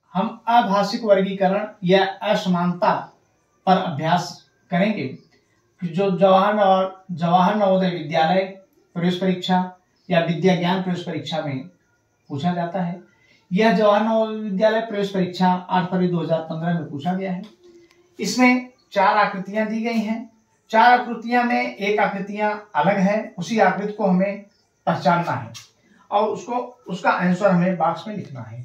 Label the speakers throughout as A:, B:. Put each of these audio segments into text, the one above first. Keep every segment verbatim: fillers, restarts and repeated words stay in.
A: हम अभाषिक वर्गीकरण या असमानता पर अभ्यास करेंगे जो जवाहर जवाहर नवोदय विद्यालय प्रवेश परीक्षा या विद्या ज्ञान प्रवेश परीक्षा में पूछा जाता है। यह जवाहर नवोदय विद्यालय प्रवेश परीक्षा आठ फरवरी दो हजार पंद्रह में पूछा गया है। इसमें चार आकृतियां दी गई हैं। चार आकृतियां में एक आकृतियां अलग है, उसी आकृति को हमें पहचानना है और उसको उसका आंसर हमें बॉक्स में लिखना है।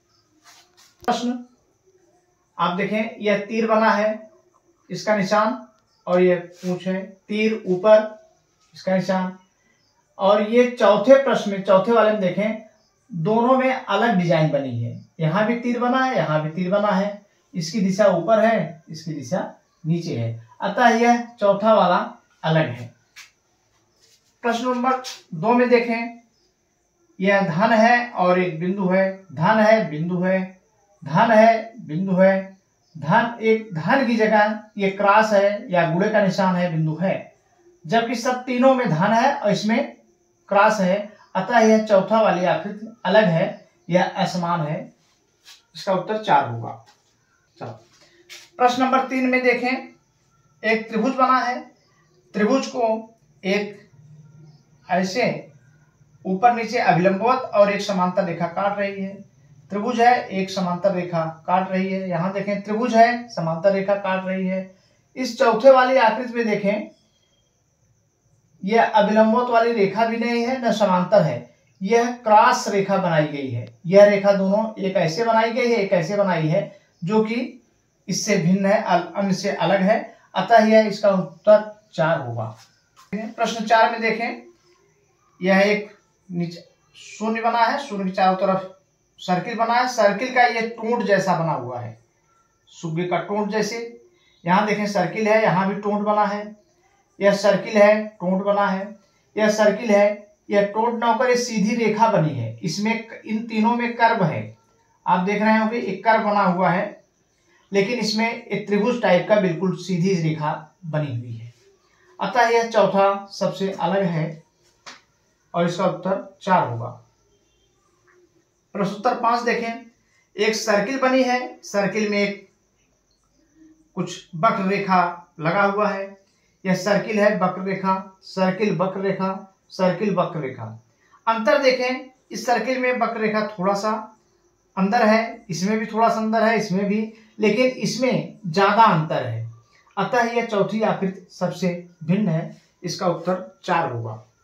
A: प्रश्न आप देखें, यह तीर बना है, इसका निशान, और यह पूंछ है, तीर ऊपर, इसका निशान। और ये चौथे प्रश्न में, चौथे वाले में देखें, दोनों में अलग डिजाइन बनी है। यहां भी तीर बना है, यहां भी तीर बना है, इसकी दिशा ऊपर है, इसकी दिशा नीचे है, अतः यह चौथा वाला अलग है। प्रश्न नंबर दो में देखें, यह धन है और एक बिंदु है, धन है, बिंदु है, धन है, बिंदु है, धन, एक धन की जगह ये क्रॉस है या गुणे का निशान है, बिंदु है, जबकि सब तीनों में धन है और इसमें क्रॉस है, अतः यह चौथा वाली आकृति अलग है, यह असमान है। इसका उत्तर चार होगा। चलो प्रश्न नंबर तीन में देखें, एक त्रिभुज बना है, त्रिभुज को एक ऐसे ऊपर नीचे अभिलंबवत और एक समांतर रेखा काट रही है। त्रिभुज है, एक समांतर रेखा काट रही है। यहां देखें, त्रिभुज है, समांतर रेखा काट रही है। इस चौथे वाली आकृति में देखें, यह अभिलंबवत वाली रेखा भी नहीं है, न समांतर है, यह क्रॉस रेखा बनाई गई है। यह रेखा दोनों एक ऐसे बनाई गई है, एक ऐसे बनाई है, जो कि इससे भिन्न है, अन्य से अलग है, अतः यह इसका उत्तर चार होगा। प्रश्न चार में देखें, यह एक नीचे शून्य बना है, शून्य के चारों तरफ सर्किल बना है, सर्किल का यह टोंट जैसा बना हुआ है, सुग्गे का टोंट जैसे। यहां देखें सर्किल है, यहां भी टोंट बना है, यह सर्किल है, टोंट बना है, यह सर्किल है, यह टोंट न होकर सीधी रेखा बनी है। इसमें इन तीनों में कर्व है, आप देख रहे हो कि एक कर्व बना हुआ है, लेकिन इसमें एक त्रिभुज टाइप का बिल्कुल सीधी रेखा बनी हुई है, अतः यह चौथा सबसे अलग है और इसका उत्तर चार होगा। प्रश्न उत्तर पांच देखें, एक सर्किल बनी है, सर्किल में एक कुछ वक्र रेखा लगा हुआ है। यह सर्किल है, वक्र रेखा, सर्किल, वक्र रेखा, सर्किल, वक्र रेखा। अंतर देखें, इस सर्किल में वक्र रेखा थोड़ा सा अंदर है, इसमें भी थोड़ा सा अंदर है, इसमें भी, लेकिन इसमें ज्यादा अंतर है, अतः यह चौथी आकृति सबसे भिन्न है। इसका उत्तर चार होगा।